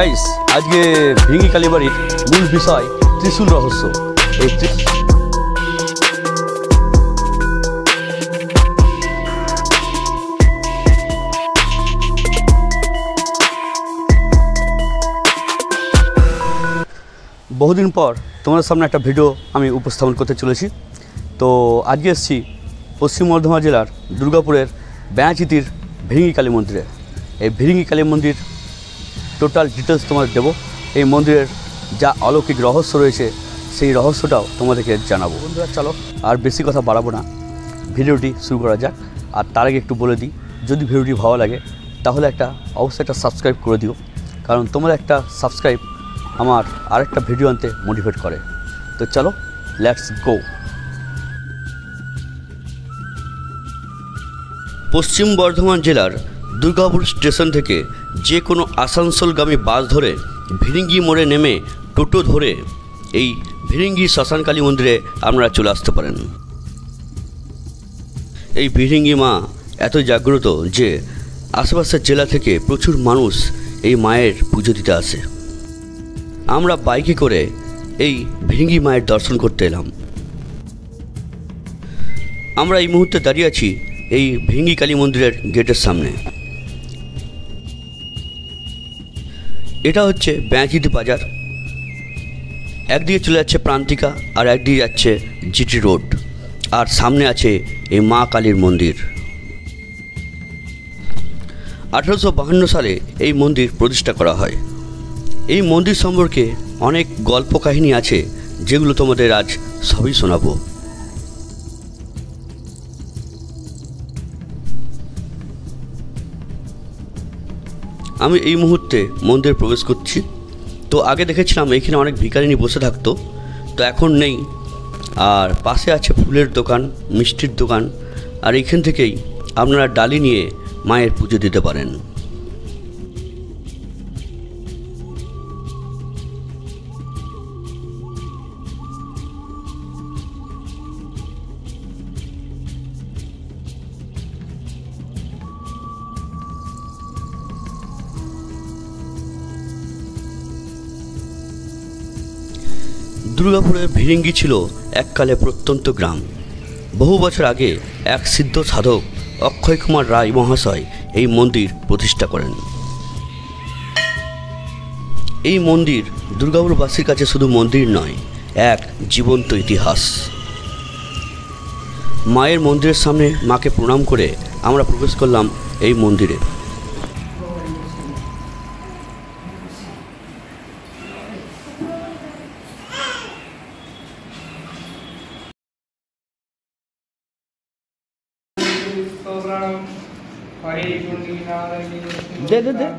Guys আজকে ভিঙ্গি কালীবাড়ির মূল বিষয় ত্রিশূল রহস্য। এই বহুদিন পর তোমাদের সামনে একটা ভিডিও আমি উপস্থাপন করতে চলেছি। তো আজকে এসেছি পশ্চিম বর্ধমান জেলার দুর্গাপুরের বেনাচিতির ভিরিঙ্গি কালী মন্দিরে। এই ভিরিঙ্গি কালী মন্দির টোটাল ডিটেলস তোমাদের দেবো। এই মন্দিরের যা অলৌকিক রহস্য রয়েছে সেই রহস্যটাও তোমাদেরকে জানাবো। বন্ধুরা চলো আর বেশি কথা বাড়াবো না, ভিডিওটি শুরু করা যাক। আর তার আগে একটু বলে দিই, যদি ভিডিওটি ভালো লাগে তাহলে অবশ্যই একটা সাবস্ক্রাইব করে দিও, কারণ তোমার একটা সাবস্ক্রাইব আমার আরেকটা ভিডিও আনতে মোটিভেট করে। তো চলো লেটস গো। পশ্চিম বর্ধমান জেলার দুর্গাপুর স্টেশন থেকে যে কোনো আসানসোলগামী বাস ধরে ভিরিঙ্গি মোড়ে নেমে টোটো ধরে এই ভিরিঙ্গি শ্মশানকালী মন্দিরে আপনারা চলে আসতে পারেন। এই ভিরিঙ্গি মা এত জাগ্রত যে আশেপাশের জেলা থেকে প্রচুর মানুষ এই মায়ের পুজো দিতে আসে। আমরা বাইকে করে এই ভিরিঙ্গি মায়ের দর্শন করতে এলাম। আমরা এই মুহূর্তে দাঁড়িয়ে আছি এই ভিরিঙ্গি কালী মন্দিরের গেটের সামনে। এটা হচ্ছে বেনাচিতি বাজার। একদিকে চলে যাচ্ছে প্রান্তিকা আর একদিকে যাচ্ছে জিটি রোড, আর সামনে আছে এই মা কালীর মন্দির। 1852 সালে এই মন্দির প্রতিষ্ঠা করা হয়। এই মন্দির সম্পর্কে অনেক গল্প কাহিনী আছে, যেগুলো তোমাদের আজ সবই শোনাবো। আমি এই মুহূর্তে মন্দিরে প্রবেশ করছি। তো আগে দেখেছিলাম এখানে অনেক ভিখারিনী বসে থাকতো, তো এখন নেই। আর পাশে আছে ফুলের দোকান, মিষ্টির দোকান, আর এখান থেকেই আপনারা ডালি নিয়ে মায়ের পুজো দিতে পারেন। দুর্গাপুরের ভিরিঙ্গি ছিল এককালে প্রত্যন্ত গ্রাম। বহু বছর আগে এক সিদ্ধ সাধক অক্ষয় কুমার রায় মহাশয় এই মন্দির প্রতিষ্ঠা করেন। এই মন্দির দুর্গাপুরবাসীর কাছে শুধু মন্দির নয়, এক জীবন্ত ইতিহাস। মায়ের মন্দিরের সামনে মাকে প্রণাম করে আমরা প্রবেশ করলাম এই মন্দিরে। दे दे दे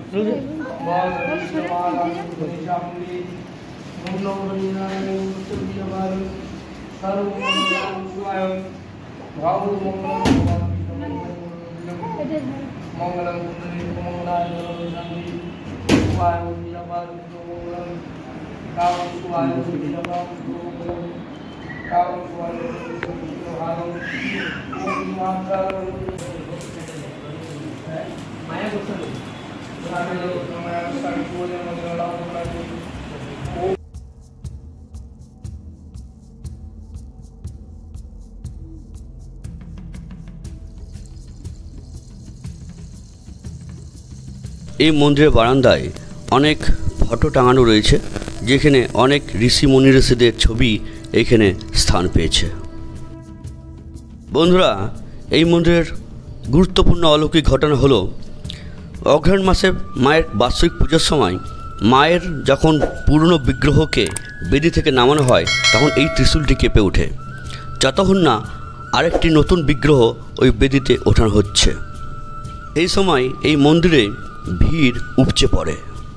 এই মন্দিরের বারান্দায় অনেক ফটো টাঙানো রয়েছে, যেখানে অনেক ঋষি মুনি ঋষিদের ছবি এখানে স্থান পেয়েছে। বন্ধুরা, এই মন্দিরের গুরুত্বপূর্ণ অলৌকিক ঘটনা হলো, অঘ্রাণ মাসে মায়ের বার্ষিক পুজোর সময় মায়ের যখন পুরনো বিগ্রহকে বেদি থেকে নামানো হয়, তখন এই ত্রিশূলটি কেঁপে ওঠে, যতক্ষণ না আরেকটি নতুন বিগ্রহ ওই বেদিতে ওঠানো হচ্ছে। এই সময় এই মন্দিরে ভিড় উপচে পড়ে।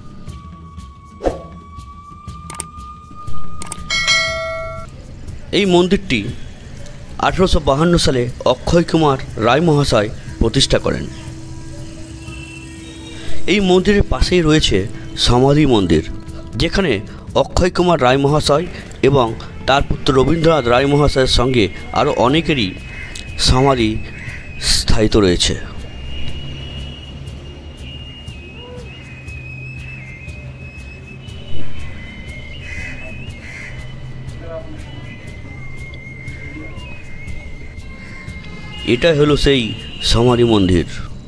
এই মন্দিরটি 1852 সালে অক্ষয় কুমার রায় মহাশয় প্রতিষ্ঠা করেন। এই মন্দিরের পাশেই রয়েছে সমাধি মন্দির, যেখানে অক্ষয় কুমার রায় মহাশয় এবং তার পুত্র রবীন্দ্রনাথ রায় মহাশয়ের সঙ্গে আরও অনেকেরই সমাধি স্থায়িত রয়েছে। এটা হলো সেই সমাধি মন্দির।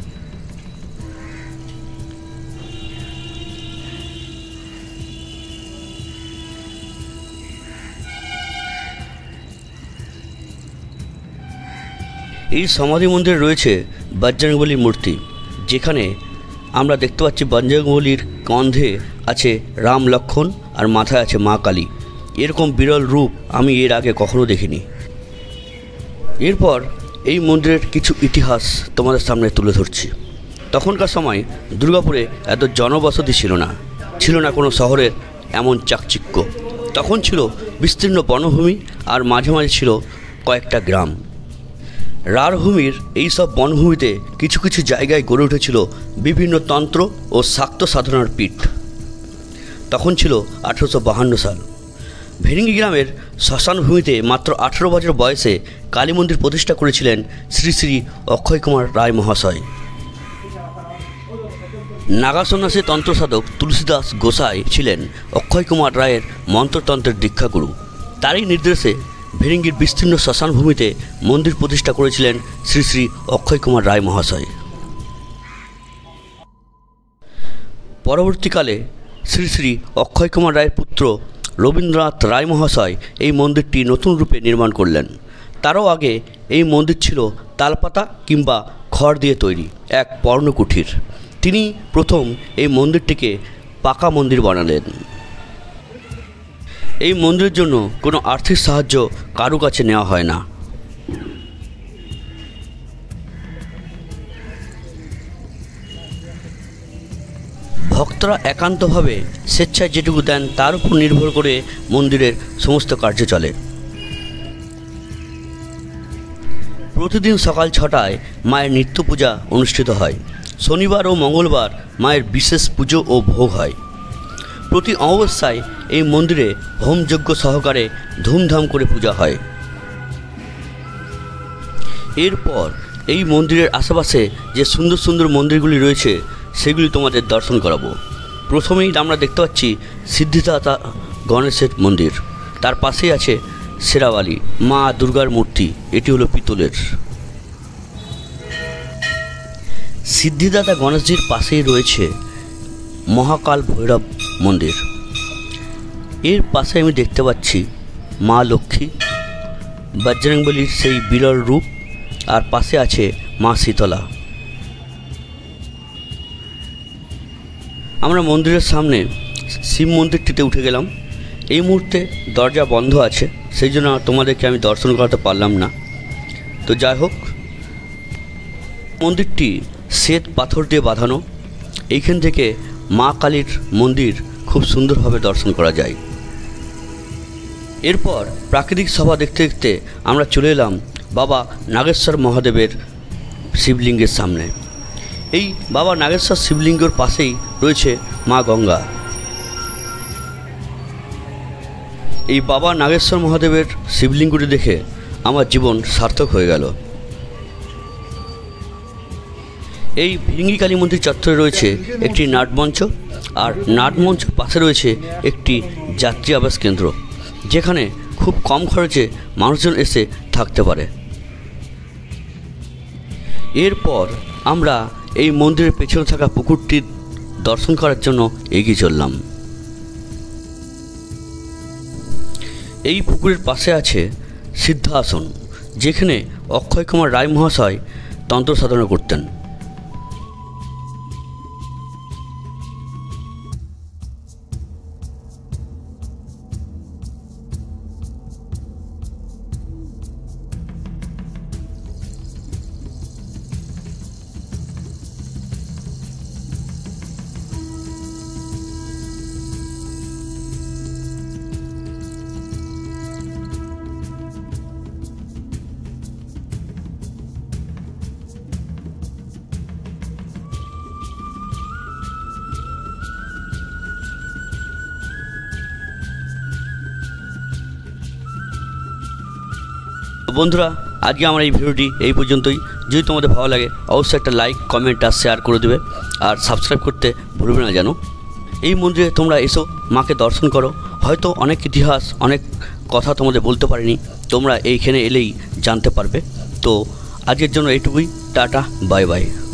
এই সমাধি মন্দিরে রয়েছে বজরংবলীর মূর্তি, যেখানে আমরা দেখতে পাচ্ছি বজরংবলীর কাঁধে আছে রাম লক্ষ্মণ আর মাথায় আছে মা কালী। এরকম বিরল রূপ আমি এর আগে কখনো দেখিনি। এরপর এই মন্দিরের কিছু ইতিহাস তোমাদের সামনে তুলে ধরছি। তখনকার সময় দুর্গাপুরে এত জনবসতি ছিল না কোনো শহরের এমন চাকচিক্য। তখন ছিল বিস্তীর্ণ বনভূমি আর মাঝে মাঝে ছিল কয়েকটা গ্রাম। রাঢ়ভূমির এইসব বনভূমিতে কিছু কিছু জায়গায় গড়ে উঠেছিল বিভিন্ন তন্ত্র ও শাক্ত সাধনার পীঠ। তখন ছিল 1852 সাল। ভেরিঙ্গি গ্রামের শ্মশানভূমিতে মাত্র 18 বছর বয়সে কালী মন্দির প্রতিষ্ঠা করেছিলেন শ্রী শ্রী অক্ষয় কুমার রায় মহাশয়। নাগা সন্ন্যাসী তন্ত্রসাধক তুলসীদাস গোসাই ছিলেন অক্ষয় কুমার রায়ের মন্ত্রতন্ত্রের দীক্ষাগুরু। তারই নির্দেশে ভেরিঙ্গির বিস্তীর্ণ শ্মশানভূমিতে মন্দির প্রতিষ্ঠা করেছিলেন শ্রী শ্রী অক্ষয় কুমার রায় মহাশয়। পরবর্তীকালে শ্রী শ্রী অক্ষয় কুমার রায়ের পুত্র রবীন্দ্রনাথ রায় মহাশয় এই মন্দিরটি নতুন রূপে নির্মাণ করলেন। তারও আগে এই মন্দির ছিল তালপাতা কিংবা খড় দিয়ে তৈরি এক পর্ণকুঠির। তিনি প্রথম এই মন্দিরটিকে পাকা মন্দির বানালেন। এই মন্দিরের জন্য কোনো আর্থিক সাহায্য কারো কাছে নেওয়া হয় না। ভক্তরা একান্তভাবে স্বেচ্ছায় যেটুকু দেন তার উপর নির্ভর করে মন্দিরের সমস্ত কার্য চলে। প্রতিদিন সকাল 6টায় মায়ের নিত্য পূজা অনুষ্ঠিত হয়। শনিবার ও মঙ্গলবার মায়ের বিশেষ পুজো ও ভোগ হয়। প্রতি অমাবস্যায় এই মন্দিরে হোমযজ্ঞ সহকারে ধুমধাম করে পূজা হয়। এরপর এই মন্দিরের আশেপাশে যে সুন্দর সুন্দর মন্দিরগুলি রয়েছে সেগুলি তোমাদের দর্শন করাবো। প্রথমেই আমরা দেখতে পাচ্ছি সিদ্ধিদাতা গণেশের মন্দির, তার পাশেই আছে শেরাওয়ালি মা দুর্গার মূর্তি, এটি হলো পিতলের। সিদ্ধিদাতা গণেশজির পাশেই রয়েছে মহাকাল ভৈরব মন্দির। এর পাশে আমি দেখতে পাচ্ছি মা লক্ষ্মী, বজরংবলীর সেই বিরল রূপ, আর পাশে আছে মা শীতলা। আমরা মন্দিরের সামনে শিব মন্দিরটিতে উঠে গেলাম। এই মুহূর্তে দরজা বন্ধ আছে, সেই জন্য তোমাদেরকে আমি দর্শন করাতে পারলাম না। তো যাই হোক, মন্দিরটি শ্বেত পাথর দিয়ে বাঁধানো। এইখান থেকে মা কালীর মন্দির খুব সুন্দরভাবে দর্শন করা যায়। এরপর প্রাকৃতিক শোভা দেখতে দেখতে আমরা চলে এলাম বাবা নাগেশ্বর মহাদেবের শিবলিঙ্গের সামনে। এই বাবা নাগেশ্বর শিবলিঙ্গের পাশেই রয়েছে মা গঙ্গা। এই বাবা নাগেশ্বর মহাদেবের শিবলিঙ্গটি দেখে আমার জীবন সার্থক হয়ে গেল। এই ভেরিঙ্গি কালী মন্দির চত্বরে রয়েছে একটি নাটমঞ্চ, আর নাটমঞ্চ পাশে রয়েছে একটি যাত্রী আবাস কেন্দ্র, যেখানে খুব কম খরচে মানুষজন এসে থাকতে পারে। এরপর আমরা এই মন্দিরের পেছনে থাকা পুকুরটি দর্শন করার জন্য এগিয়ে চললাম। এই পুকুরের পাশে আছে সিদ্ধাসন, যেখানে অক্ষয় কুমার রায় মহাশয় তন্ত্র সাধনা করতেন। বন্ধুরা, আজকে আমার এই ভিডিওটি এই পর্যন্তই। যদি তোমাদের ভালো লাগে অবশ্যই একটা লাইক, কমেন্ট আর শেয়ার করে দেবে, আর সাবস্ক্রাইব করতে ভুলবে না যেন। এই মন্দিরে তোমরা এসো, মাকে দর্শন করো। হয়তো অনেক ইতিহাস, অনেক কথা তোমাদের বলতে পারিনি, তোমরা এইখানে এলেই জানতে পারবে। তো আজকের জন্য এইটুকুই। Tata, bye by.